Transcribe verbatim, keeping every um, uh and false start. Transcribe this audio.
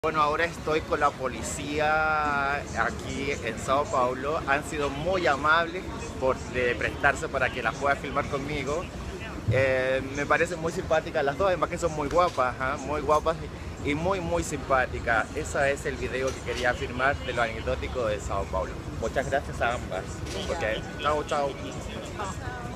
Bueno, ahora estoy con la policía aquí en Sao Paulo. Han sido muy amables por de prestarse para que las pueda filmar conmigo. Eh, me parecen muy simpáticas las dos, además que son muy guapas, ¿eh? Muy guapas y muy muy simpáticas. Ese es el video que quería filmar de lo anecdótico de Sao Paulo. Muchas gracias a ambas. Okay. Chao, chao.